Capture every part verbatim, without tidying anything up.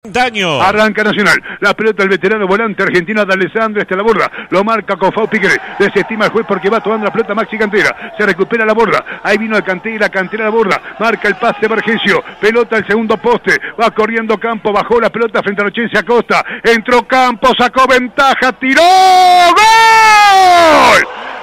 Daño. Arranca Nacional, la pelota del veterano volante argentino de Alessandro está a la borda, lo marca con Fau Piqueré, desestima el juez porque va tomando la pelota Maxi Cantera, se recupera la borda, ahí vino el Cantera, Cantera a la borda, marca el pase Vergesio, pelota al segundo poste, va corriendo Campo, bajó la pelota frente a Rochense Acosta, entró Campo, sacó ventaja, tiró, ¡gol!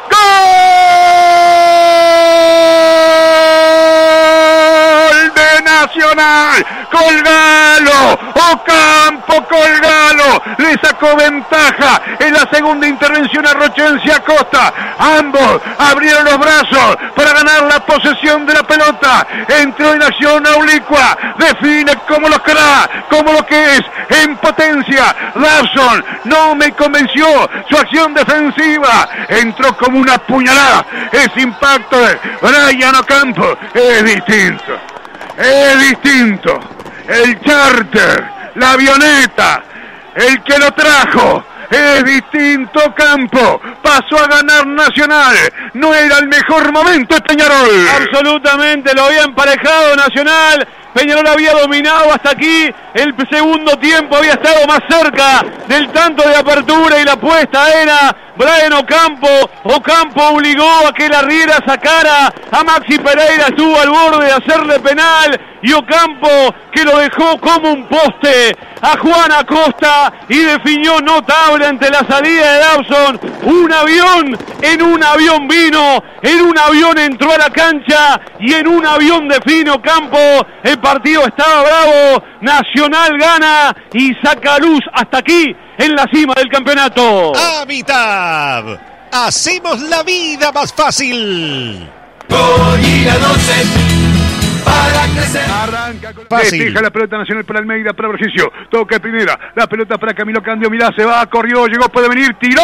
¡Gol de Nacional! ¡Colgalo! Ocampo, Colgalo, le sacó ventaja en la segunda intervención a Rochense Acosta. Ambos abrieron los brazos para ganar la posesión de la pelota. Entró en acción Aulicua, define como lo hará, como lo que es, en potencia. Dawson no me convenció su acción defensiva. Entró como una puñalada. Ese impacto de Brian Ocampo es distinto. Es distinto. El charter, la avioneta, el que lo trajo, es distinto. Campo pasó a ganar Nacional. No era el mejor momento Peñarol. Absolutamente, lo había emparejado Nacional. Peñarol había dominado hasta aquí. El segundo tiempo había estado más cerca del tanto de apertura y la apuesta era Brian Ocampo. Ocampo obligó a que la Riera sacara a Maxi Pereira, estuvo al borde de hacerle penal y Ocampo que lo dejó como un poste a Juan Acosta y definió notable ante la salida de Dawson. Un avión, en un avión vino, en un avión entró a la cancha y en un avión define Ocampo. El partido estaba bravo, Nacional gana y saca luz hasta aquí en la cima del campeonato. Habitab, hacemos la vida más fácil. Gorila doce para crecer. Arranca con fácil. Deja la pelota Nacional para Almeida, para Vergesio. Toca primera, la pelota para Camilo Candio. Mirá, se va, corrió, llegó, puede venir, tiró.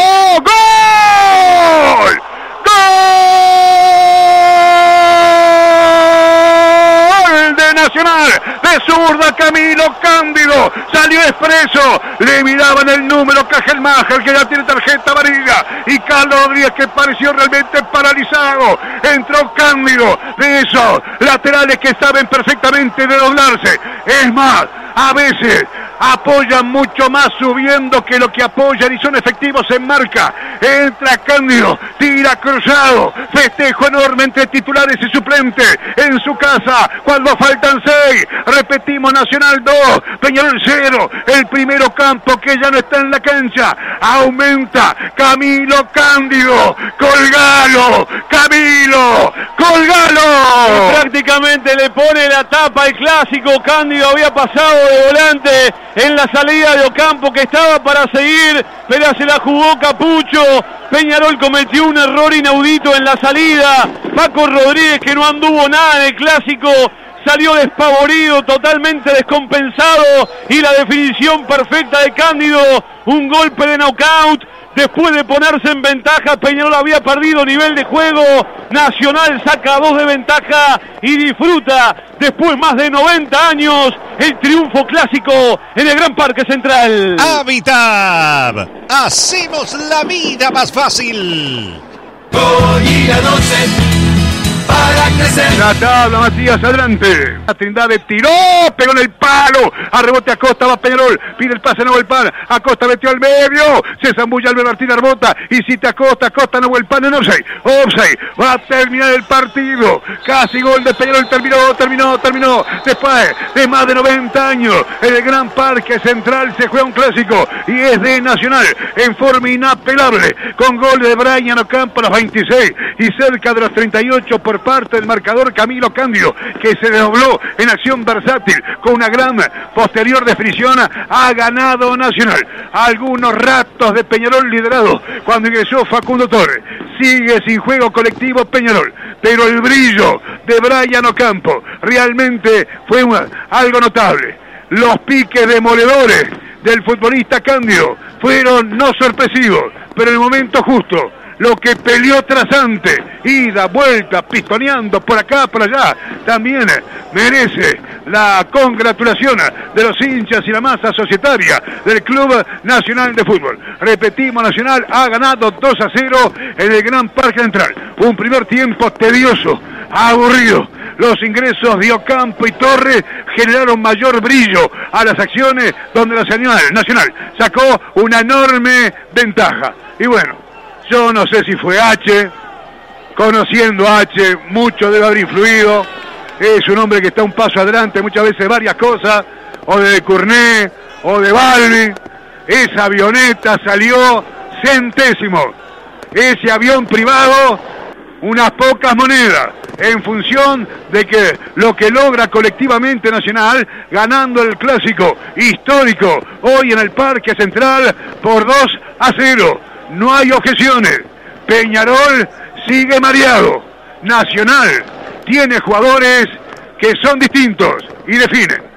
¡Gol! ¡Gol de Nacional! De zurda Camilo Cándido, salió expreso, le miraban el número Cajelmacher, que ya tiene tarjeta amarilla, y Carlos Rodríguez, que pareció realmente paralizado. Entró Cándido, de esos laterales que saben perfectamente de doblarse. Es más, a veces apoyan mucho más subiendo que lo que apoyan y son efectivos en marca. Entra Cándido, tira cruzado, festejo enorme entre titulares y suplentes en su casa cuando faltan seis. Repetimos, Nacional dos, Peñarol cero. El primero Campo que ya no está en la cancha. Aumenta Camilo Cándido. Colgalo, Camilo, colgalo. Y prácticamente le pone la tapa al clásico. Cándido había pasado de volante en la salida de Ocampo, que estaba para seguir, pero se la jugó Capucho. Peñarol cometió un error inaudito en la salida. Paco Rodríguez, que no anduvo nada en el clásico, salió despavorido, totalmente descompensado, y la definición perfecta de Cándido, un golpe de knockout. Después de ponerse en ventaja, Peñarol había perdido nivel de juego. Nacional saca dos de ventaja y disfruta, después más de noventa años, el triunfo clásico en el Gran Parque Central. Habitab, hacemos la vida más fácil. Gorila doce para crecer. La tabla, Matías, adelante. La Trindade tiró, pegó en el palo. A rebote Acosta, va Peñarol. Pide el pase, no va el pan. Acosta metió al medio. Se zambulla Albert Martín Arbota. Y si te Acosta, Acosta no va el pan en offside. Offside. Va a terminar el partido. Casi gol de Peñarol. Terminó, terminó, terminó. Después de más de noventa años, en el Gran Parque Central se juega un clásico. Y es de Nacional en forma inapelable. Con gol de Brian Ocampo a los veintiséis. Y cerca de los treinta y ocho por parte del marcador Camilo Cándido, que se desdobló en acción versátil con una gran posterior definición. Ha ganado Nacional. Algunos ratos de Peñarol liderado cuando ingresó Facundo Torres. Sigue sin juego colectivo Peñarol, pero el brillo de Brian Ocampo realmente fue una, algo notable. Los piques demoledores del futbolista Cándido fueron no sorpresivos, pero en el momento justo. Lo que peleó trasante, ida, vuelta, pistoneando por acá, por allá, también merece la congratulación de los hinchas y la masa societaria del Club Nacional de Fútbol. Repetimos, Nacional ha ganado dos a cero en el Gran Parque Central. Un primer tiempo tedioso, aburrido. Los ingresos de Ocampo y Torres generaron mayor brillo a las acciones donde la Nacional, Nacional sacó una enorme ventaja. Y bueno, yo no sé si fue H, conociendo a H, mucho debe haber influido. Es un hombre que está un paso adelante muchas veces de varias cosas, o de Cournet, o de Balbi. Esa avioneta salió centésimo. Ese avión privado, unas pocas monedas, en función de que lo que logra colectivamente Nacional, ganando el clásico histórico hoy en el Parque Central por dos a cero. No hay objeciones. Peñarol sigue mareado. Nacional tiene jugadores que son distintos y definen.